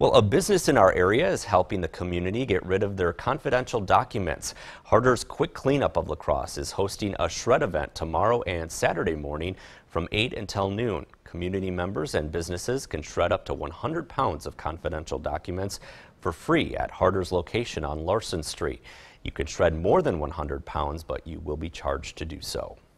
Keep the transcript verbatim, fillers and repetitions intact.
Well, a business in our area is helping the community get rid of their confidential documents. Harder's Quick Cleanup of La Crosse is hosting a shred event tomorrow and Saturday morning from eight until noon. Community members and businesses can shred up to one hundred pounds of confidential documents for free at Harder's location on Larson Street. You can shred more than one hundred pounds, but you will be charged to do so.